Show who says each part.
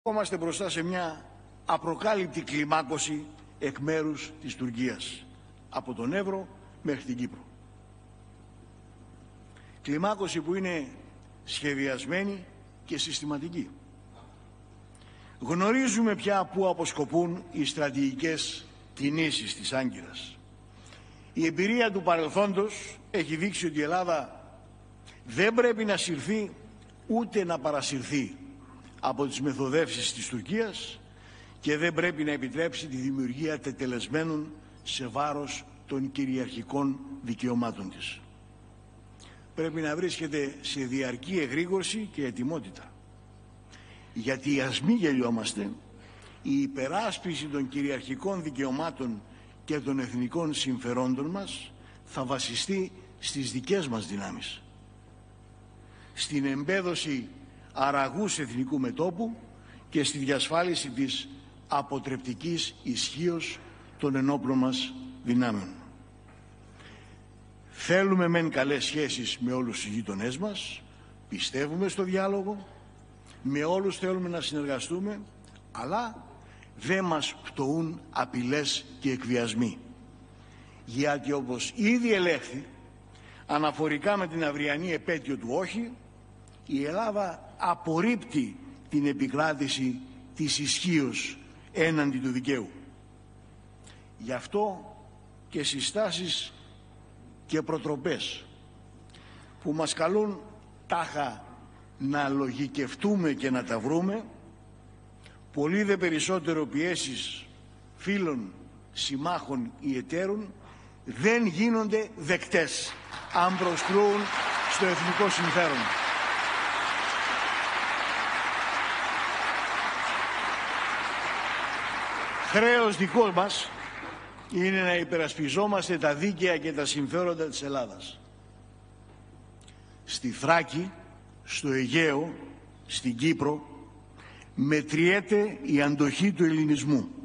Speaker 1: Είμαστε μπροστά σε μια απροκάλυπτη κλιμάκωση εκ μέρους της Τουρκίας, από τον Εύρο μέχρι την Κύπρο. Κλιμάκωση που είναι σχεδιασμένη και συστηματική. Γνωρίζουμε πια πού αποσκοπούν οι στρατηγικές κινήσεις της Άγκυρας. Η εμπειρία του παρελθόντος έχει δείξει ότι η Ελλάδα δεν πρέπει να συρθεί ούτε να παρασυρθεί από τις μεθοδεύσεις της Τουρκίας και δεν πρέπει να επιτρέψει τη δημιουργία τετελεσμένων σε βάρος των κυριαρχικών δικαιωμάτων της. Πρέπει να βρίσκεται σε διαρκή εγρήγορση και ετοιμότητα. Γιατί ας μη γελιόμαστε, η υπεράσπιση των κυριαρχικών δικαιωμάτων και των εθνικών συμφερόντων μας θα βασιστεί στις δικές μας δυνάμεις. Στην εμπέδωση αραγούς εθνικού μετώπου και στη διασφάλιση της αποτρεπτικής ισχύως των ενόπλων μας δυνάμεων. Θέλουμε μεν καλές σχέσεις με όλους τους γείτονές μας, πιστεύουμε στο διάλογο, με όλους θέλουμε να συνεργαστούμε, αλλά δεν μας πτωούν απειλές και εκβιασμοί. Γιατί όπως ήδη ελέγχθη, αναφορικά με την αυριανή επέτειο του όχι, η Ελλάδα απορρίπτει την επικράτηση της ισχύως έναντι του δικαίου. Γι' αυτό και συστάσεις και προτροπές που μας καλούν τάχα να λογικευτούμε και να τα βρούμε, πολύ δε περισσότερο πιέσεις φίλων, συμμάχων ή εταίρων δεν γίνονται δεκτές αν προσκρούν στο εθνικό συμφέρον. Χρέος δικό μας είναι να υπερασπιζόμαστε τα δίκαια και τα συμφέροντα της Ελλάδας. Στη Θράκη, στο Αιγαίο, στην Κύπρο μετριέται η αντοχή του ελληνισμού.